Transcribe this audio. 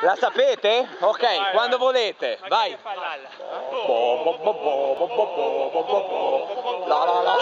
La sapete? Ok, vai, quando volete, vai. La la la